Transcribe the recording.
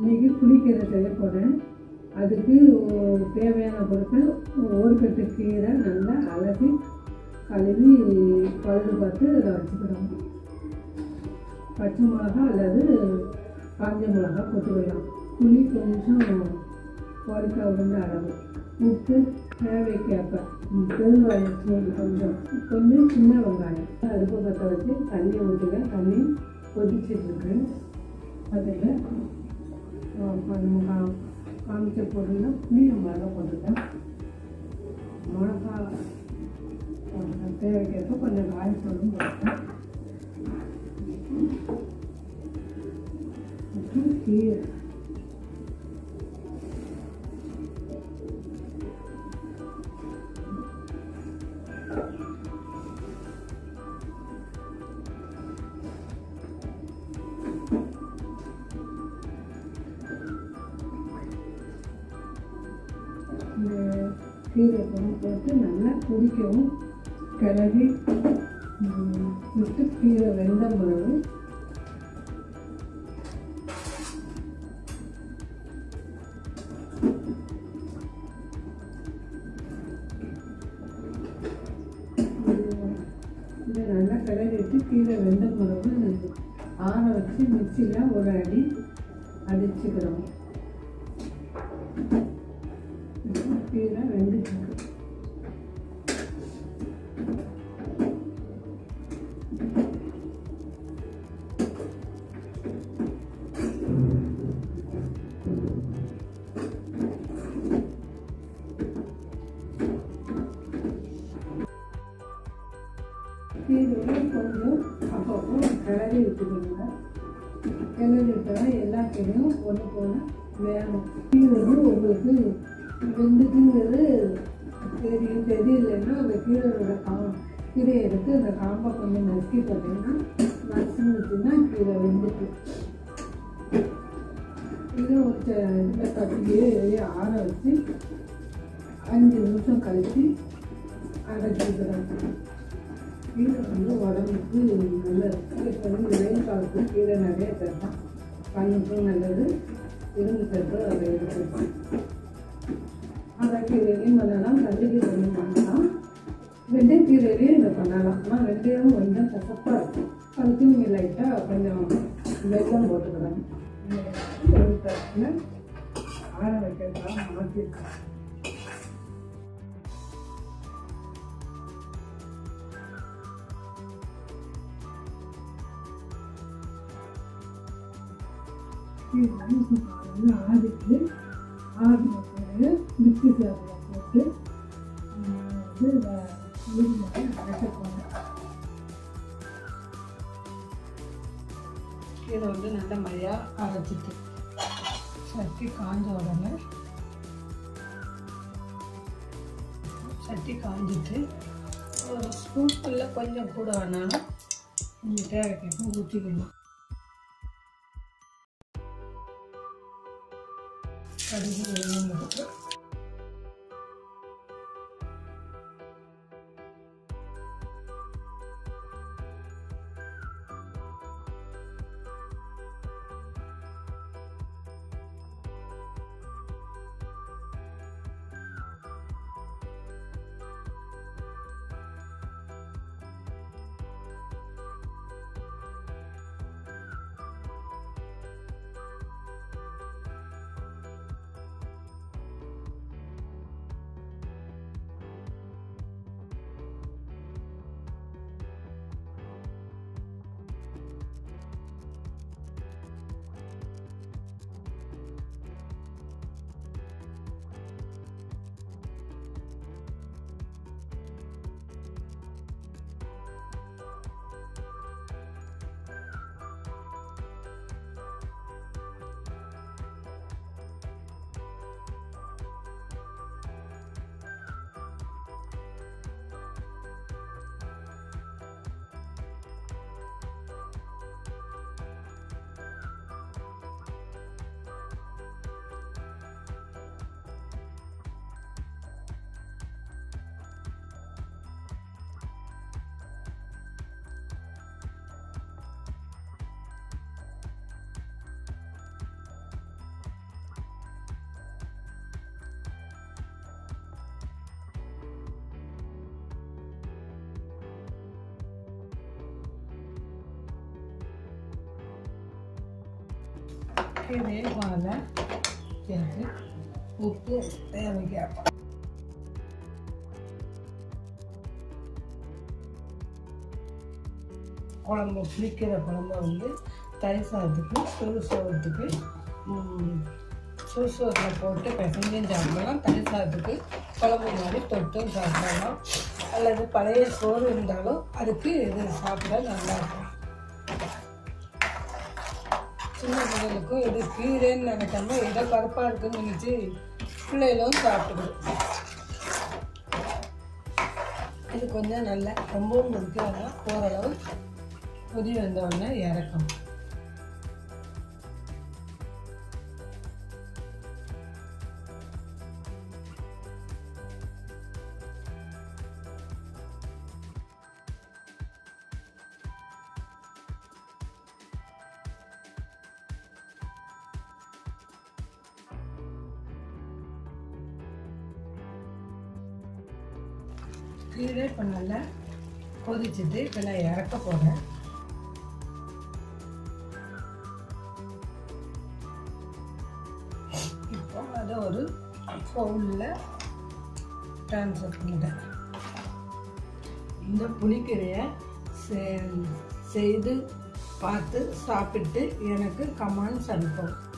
இன்றைக்கி புளிக்கீரை செய்ய போகிறேன். அதுக்கு தேவையான பொருட்கள் ஒரு கட்டு கீரை நல்லா அலசி கழுவி பழுது பார்த்து அதை வச்சுக்கிறோம். பச்சை மிளகா அல்லது காஞ்ச மிளகா போட்டுக்கலாம். புளி கொஞ்சம் கோழிக்காய் உருண்ட அளவு, உப்பு தேவைக்கேற்ப, பெருங்காயம் தூள் கொஞ்சம் சின்ன வெங்காயம். அடுப்பு பற்ற வச்சு தண்ணி ஊற்றுவேன். தண்ணி கொதிச்சிட்ருக்கு. அதில் நம்ம காமிச்ச பொருள்னா புளியை மிளகா போட்டுட்டேன், மிளகா போட்டுட்டேன், தேவைக்கேற்ப கொஞ்சம் காயத்தூளும் போட்டுட்டேன். கீரை கீரை போட்டு நல்லா கொதிக்கவும் கிளறி விட்டு கீரை வெந்த பிறகு இதை நல்லா கிளறிட்டு கீரை வெந்த பிறகு ஆற வச்சு மிக்சியில் ஒரு அடி அடிச்சுக்கிறோம். கீரை வெந்துச்சு. கீரையை கொஞ்சம் அப்பப்போ கிளறி விட்டுக்கணுங்க. கிளறி விட்டால் எல்லா கீரையும் ஒன்று போல வேணும். கீரை உங்களுக்கு வெந்துக்குங்கிறது தெரியலைன்னா அந்த கீரையோட கீரையை எடுத்து அந்த காம்பை கொஞ்சம் நசுக்கி பார்த்தீங்கன்னா நசுங்குச்சுன்னா கீரை வெந்துட்டு இதை ஒரு இதில் கட்டியே ஆற வச்சு 5 நிமிஷம் கழித்து அரைச்சிக்கிறோம். கீரை உடம்புக்கு நல்லது. இப்போ வெயில் காலத்தில் கீரை நிறைய சேர்த்தோம், கண்ணுக்கும் நல்லது, இரும்பு சத்து அதை எடுத்துருக்கோம். அரைக்கீரையிலையும் பண்ணலாம், கண்டிக்கீரையிலையும் பண்ணலாம், வெந்தயக்கீரையிலையும் இதை பண்ணலாம். ஆனால் வெந்தயம் கொஞ்சம் கசப்பாக இருக்கும். அதுக்கு நீங்கள் லைட்டாக கொஞ்சம் வெல்லம் போட்டுக்கலாம். ஒரு தட்டில் ஆற வைக்கிறதுலாம் மாற்றிருக்கோம். ஆடிட்டு ஆடின பிறகு மிக்சி ஜாரில் போட்டு அரைக்க போனேன். இதை நல்ல மையாக அரைச்சிட்டு சட்டி காஞ்ச உடனே சட்டி காஞ்சிட்டு ஒரு ஸ்பூனில் கொஞ்சம் கூட வேணாலும் நீங்கள் தேவைக்கேற்ப ஊற்றிக்கணும். கடுகு வெள்ளம் இதே போல சேர்த்து உப்பு தேவைக்கு குழம்பு புளிக்கிற குழம்ப வந்து தயிர் சாதத்துக்கு சுடுசோறத்துக்கு சுடுசோறில் போட்டு பிசைஞ்சும் சாப்பிடலாம். தயிர் சாதத்துக்கு குழம்பு மாதிரி தொட்டும் சாப்பிடலாம். அல்லது பழைய சோறு இருந்தாலும் அதுக்கு இது சாப்பிட நல்லாயிருக்கும். சின்ன பிள்ளைகளுக்கும் இது கீரைன்னு நினைக்காம ஏதோ கருப்பாக இருக்குன்னு நினச்சி பிள்ளைகளும் சாப்பிடுது. இது கொஞ்சம் நல்லா ரொம்பவும் முடிக்காத ஓரளவு கொதி வந்தவுடனே இறக்கும். கீழே இப்போ நல்லா கொதிச்சுட்டு இப்போ நான் இறக்க போகிறேன். இப்போ அதை ஒரு பவுலில் ட்ரான்ஸ்ஃபர் பண்ணிட்டேன். இந்த புளிக்கீரையை செய்து பார்த்து சாப்பிட்டு எனக்கு கமெண்ட்ஸ் அனுப்பவும்.